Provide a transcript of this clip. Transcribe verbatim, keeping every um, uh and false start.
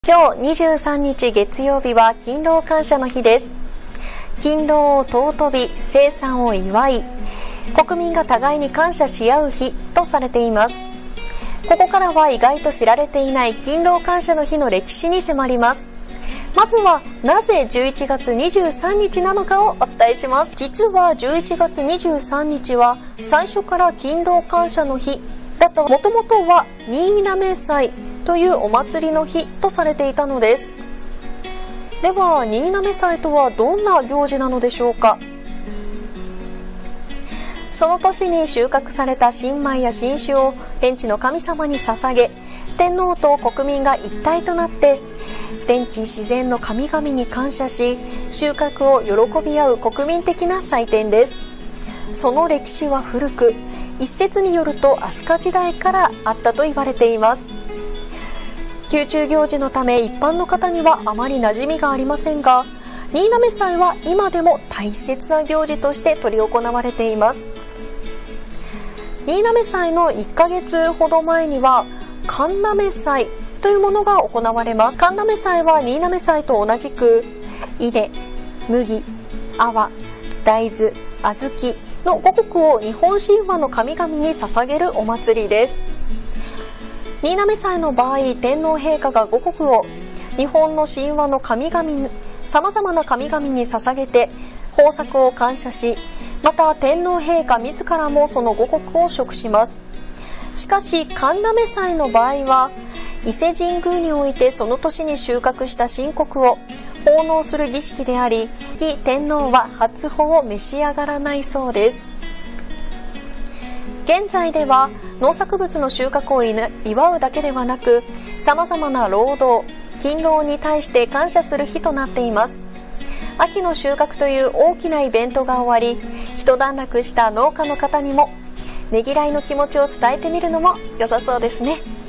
今日にじゅうさんにち月曜日は勤労感謝の日です。勤労を尊び、生産を祝い、国民が互いに感謝し合う日とされています。ここからは意外と知られていない勤労感謝の日の歴史に迫ります。まずはなぜじゅういちがつにじゅうさんにちなのかをお伝えします。実はじゅういちがつにじゅうさんにちは最初から勤労感謝の日だった。もともとは新嘗祭というお祭りの日とされていたのです。では新嘗祭とはどんな行事なのでしょうか。その年に収穫された新米や新酒を天地の神様に捧げ、天皇と国民が一体となって天地自然の神々に感謝し、収穫を喜び合う国民的な祭典です。その歴史は古く、一説によると飛鳥時代からあったと言われています。宮中行事のため一般の方にはあまり馴染みがありませんが、新嘗祭は今でも大切な行事として執り行われています。新嘗祭のいっかげつほど前には神嘗祭というものが行われます。神嘗祭は新嘗祭と同じく稲、麦、粟、大豆、小豆の五穀を日本神話の神々に捧げるお祭りです。新嘗祭の場合、天皇陛下が五穀を日本の神話の神々、さまざまな神々に捧げて豊作を感謝し、また天皇陛下自らもその五穀を食します。しかし神嘗祭の場合は伊勢神宮においてその年に収穫した新穀を奉納する儀式であり、天皇は初穂を召し上がらないそうです。現在では農作物の収穫を祝うだけではなく、さまざまな労働、勤労に対して感謝する日となっています。秋の収穫という大きなイベントが終わり、一段落した農家の方にもねぎらいの気持ちを伝えてみるのも良さそうですね。